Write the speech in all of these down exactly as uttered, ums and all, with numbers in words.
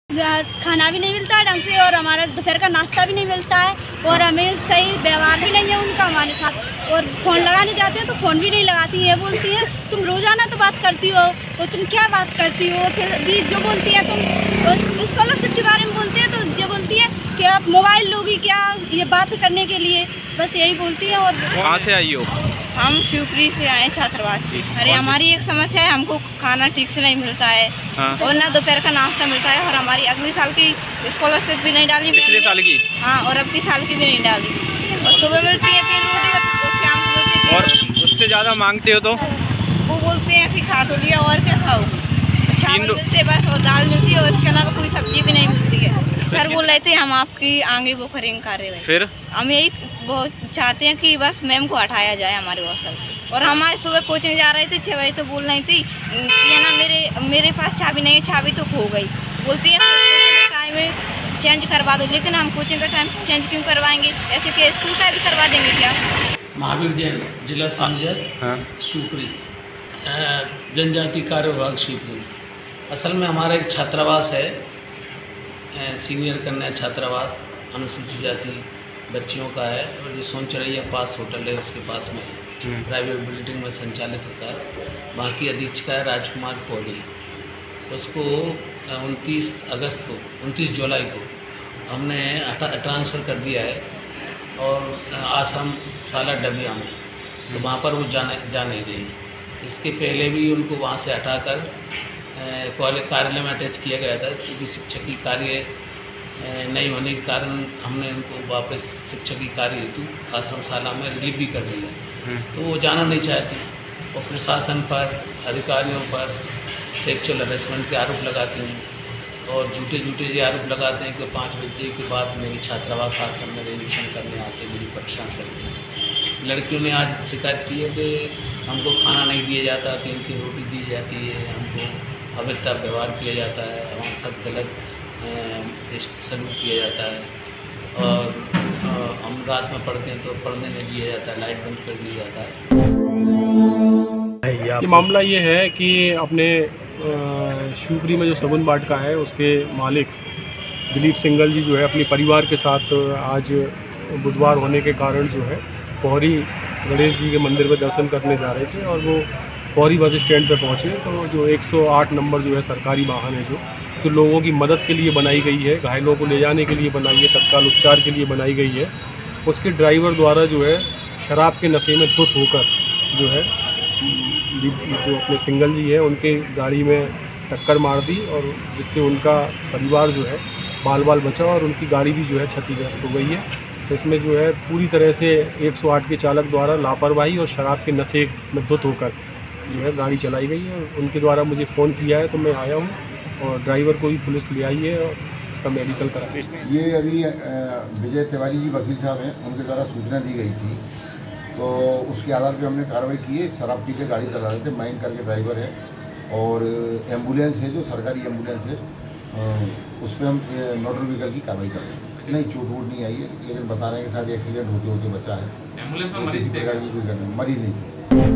खाना भी नहीं मिलता है ढंग से और हमारा दोपहर का नाश्ता भी नहीं मिलता है और हमें सही व्यवहार भी नहीं है उनका हमारे साथ। और फ़ोन लगाने जाते हैं तो फ़ोन भी नहीं लगाती है, बोलती है तुम रोज़ाना तो बात करती हो तो तुम क्या बात करती हो। फिर भी जो बोलती है तुम स्कॉलरशिप के बारे में बोलती है तो जो बोलती है कि आप मोबाइल लोगी क्या ये बात करने के लिए, बस यही बोलती है। और कहाँ से आई हो? हम शिवपुरी से आए छात्रावास से। अरे हमारी एक समस्या है, हमको खाना ठीक से नहीं मिलता है। हाँ। और ना दोपहर का नाश्ता मिलता है और हमारी अगले साल की स्कॉलरशिप भी नहीं डाली, पिछले साल की। हाँ, और अब की साल की भी नहीं डाली। और सुबह मिलती है तीन रोटी और शाम को मिलती है। और उससे ज़्यादा मांगते हो तो वो बोलते हैं कि खा तो लिया और क्या खाओ। चावल मिलते है बस और दाल मिलती है और इसके अलावा कोई सब्जी भी नहीं मिलती है। सर बोल रहे थे हम आपकी आगे वो करेंगे कार्रवाई। फिर हम यही वो चाहते हैं कि बस मैम को हटाया जाए हमारे हॉस्टल से। और हमारे सुबह कोचिंग जा रहे थे छः बजे तो बोल रही थी कि ना मेरे मेरे पास चाबी नहीं है, चाबी तो खो गई। बोलती है कोचिंग का टाइम चेंज करवा दो, लेकिन हम कोचिंग का टाइम चेंज क्यों करवाएंगे, ऐसे कि स्कूल का भी करवा देंगे क्या। महावीर जैन, जिला संयोजक, हाँ। शिवपुरी, जनजाति कार्य विभाग शिवपुरी। असल में हमारा एक छात्रावास है, सीनियर कन्या छात्रावास, अनुसूचित जाति बच्चियों का है और ये सोनचरैया पास होटल है उसके पास में प्राइवेट बिल्डिंग में संचालित होता है। वहाँ की अधीक्षिका है राजकुमार कोहली। उसको उनतीस अगस्त को उनतीस जुलाई को हमने ट्रांसफ़र कर दिया है और आश्रम साला डबिया में, तो वहाँ पर वो जाने जा नहीं रही। इसके पहले भी उनको वहाँ से हटाकर कॉलेज कार्यालय में अटैच किया गया था, क्योंकि शिक्षक की कार्य नहीं होने के कारण हमने उनको वापस शिक्षक की कार्य हेतु आश्रमशाला में रिलीव भी कर दिया। तो वो जाना नहीं चाहती और प्रशासन पर, अधिकारियों पर सेक्सुअल हरेसमेंट के आरोप लगाती हैं और झूठे झूठे ये आरोप लगाते हैं कि पाँच बजे के बाद मेरी छात्रावास आश्रम में निरीक्षण करने आते, मेरी परेशान करते हैं। लड़कियों ने आज शिकायत की है कि हमको खाना नहीं दिया जाता, तीन तीन रोटी दी जाती है, हमको अभद्र व्यवहार किया जाता है, हमारे साथ गलत सलूक किया जाता है और आ, हम रात में पढ़ते हैं तो पढ़ने नहीं दिया जाता है, लाइट बंद कर दिया जाता है। ये मामला ये है कि अपने शिवपुरी में जो सबुन बाट का है उसके मालिक दिलीप सिंघल जी जो है अपने परिवार के साथ आज बुधवार होने के कारण जो है पौरी गणेश जी के मंदिर में दर्शन करने जा रहे थे और वो पौरी बस स्टैंड पे पहुँचे तो जो एक सौ आठ नंबर जो है सरकारी वाहन है जो जो लोगों की मदद के लिए बनाई गई है, घायलों को ले जाने के लिए बनाई है, तत्काल उपचार के लिए बनाई गई है, उसके ड्राइवर द्वारा जो है शराब के नशे में धुत होकर जो है जो अपने सिंघल जी है उनके गाड़ी में टक्कर मार दी और जिससे उनका परिवार जो है बाल बाल बचा और उनकी गाड़ी भी जो है क्षतिग्रस्त हो गई है। तो इसमें जो है पूरी तरह से एक सौ आठ के चालक द्वारा लापरवाही और शराब के नशे में धुत होकर जो है गाड़ी चलाई गई है। उनके द्वारा मुझे फ़ोन किया है तो मैं आया हूँ और ड्राइवर को भी पुलिस ले आई है और उसका मेडिकल करा। ये अभी विजय तिवारी जी वकील साहब हैं, उनके द्वारा सूचना दी गई थी तो उसके आधार पे हमने कार्रवाई की है। शराब पी के गाड़ी चला रहे थे, माइन करके ड्राइवर है और एम्बुलेंस है जो सरकारी एम्बुलेंस है उस पर हम मोटर व्हीकल की कार्रवाई कर रहे हैं। नहीं चोट वोट नहीं आई है, लेकिन बता रहे हैं कि शायद एक्सीडेंट होते होते बचा है। एम्बुलेंस में मरीज थे? मरीज नहीं थे।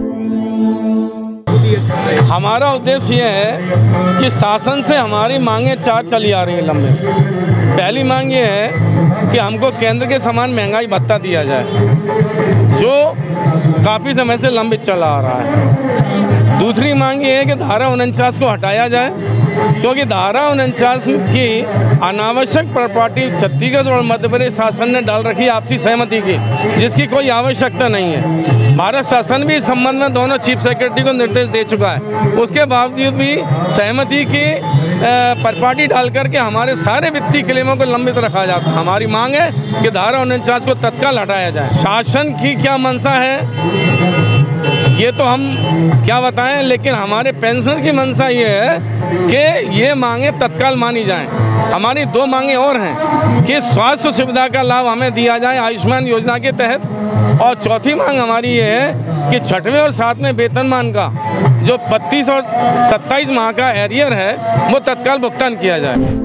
हमारा उद्देश्य ये है कि शासन से हमारी मांगें चार चली आ रही हैं लंबे। पहली मांग ये है कि हमको केंद्र के समान महंगाई भत्ता दिया जाए जो काफ़ी समय से लंबित चला आ रहा है। दूसरी मांग ये है कि धारा उनचास को हटाया जाए क्योंकि धारा उनचास की अनावश्यक प्रॉपर्टी छत्तीसगढ़ और मध्य प्रदेश शासन ने डाल रखी आपसी सहमति की, जिसकी कोई आवश्यकता नहीं है। भारत शासन भी इस संबंध में दोनों चीफ सेक्रेटरी को निर्देश दे चुका है, उसके बावजूद भी सहमति की प्रॉपर्टी डाल करके हमारे सारे वित्तीय क्लेमों को लंबित रखा जाता है। हमारी मांग है कि धारा उनचास को तत्काल हटाया जाए। शासन की क्या मंशा है ये तो हम क्या बताएं, लेकिन हमारे पेंशनर की मंशा ये है कि ये मांगे तत्काल मानी जाएं। हमारी दो मांगे और हैं कि स्वास्थ्य सुविधा का लाभ हमें दिया जाए आयुष्मान योजना के तहत, और चौथी मांग हमारी ये है कि छठवें और सातवें वेतनमान का जो बत्तीस और सत्ताईस माह का एरियर है वो तत्काल भुगतान किया जाए।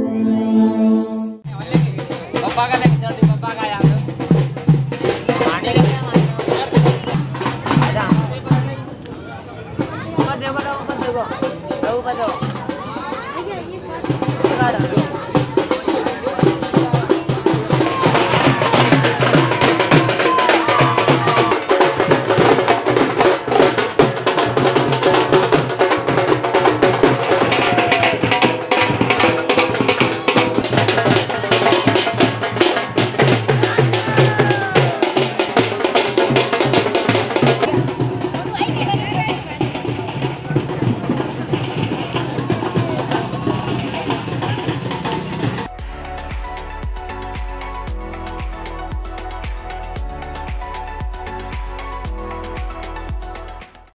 Ada.